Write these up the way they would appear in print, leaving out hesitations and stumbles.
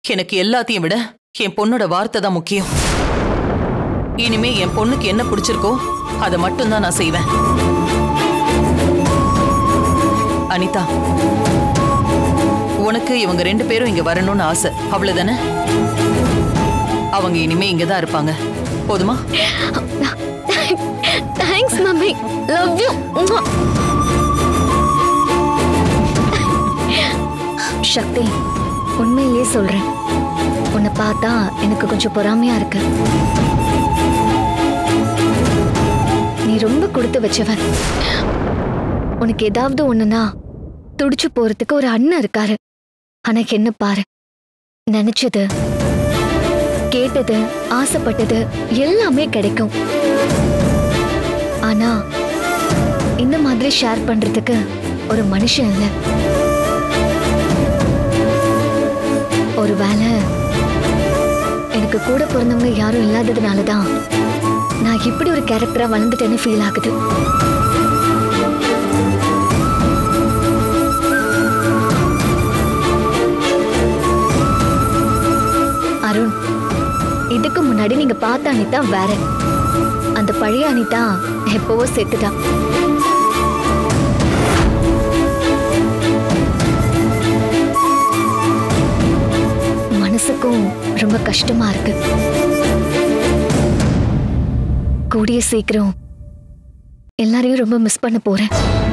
எனக்கு எல்லாத்தையும் விட என் பொண்ணோட வார்த்தை தான் முக்கியம். இனிமே என் பொண்ணுக்கு என்ன பிடிச்சிருக்கோ அதை மட்டும்தான் நான் செய்வேன். அனிதா, உனக்கு இவங்க 2 பேரும் இங்க வரணும்னு ஆசை, அவ்வளவுதானே? அவங்க இனிமே இங்கதான் இருப்பாங்க, போதுமா? Thanks mummy, love you. Sakthi, உண்மையிலேயே சொல்றேன், உன்னை பார்த்தா எனக்கு கொஞ்சம் பொறாமையா இருக்கு. நீ ரொம்ப கொடுத்து வச்சவன். உனக்கு ஏதாவது ஒண்ணுனா துடிச்சு போறதுக்கு ஒரு அண்ணன் இருக்காரு. ஆனா என்ன பாரு, நினைச்சது, கேட்டது, ஆசைப்பட்டது எல்லாமே கிடைக்கும். ஆனா இந்த மாதிரி ஷேர் பண்றதுக்கு ஒரு மனுஷன் இல்ல. ஒருவேளை எனக்கு கூட பிறந்தவங்க யாரும் இல்லாததுனாலதான் நான் இப்படி ஒரு கேரக்டரா வளர்ந்துட்டேன்னு ஃபீல் ஆகுது. அருண், இதுக்கு முன்னாடி நீங்க பார்த்த அனிதா வேற. அந்த பழைய அனிதா எப்பவோ செத்துட்டா. மனசுக்கும் ரொம்ப கஷ்டமா இருக்கு. கூடிய சீக்கிரம் எல்லாரையும் ரொம்ப மிஸ் பண்ண போறேன்.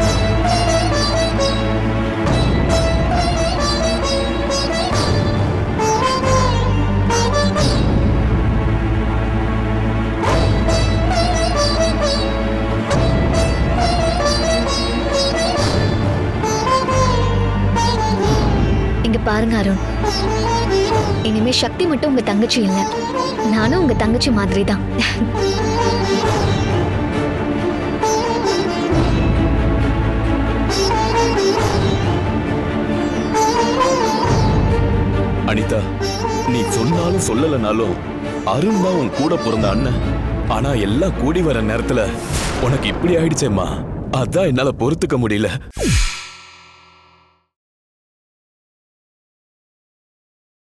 இங்க பாருங்க அருண், இனிமே சக்தி மட்டும் உங்க தங்கச்சி இல்ல, நானும் உங்க தங்கச்சி மாதிரி தான். அனிதா, நீ சொன்னாலும் சொல்லலனாலும் அருண் தான் உன் கூட பிறந்த அண்ணன். ஆனா எல்லாம் கூடி வர நேரத்துல உனக்கு இப்படி ஆயிடுச்சேம்மா, அதான் என்னால பொறுத்துக்க முடியல.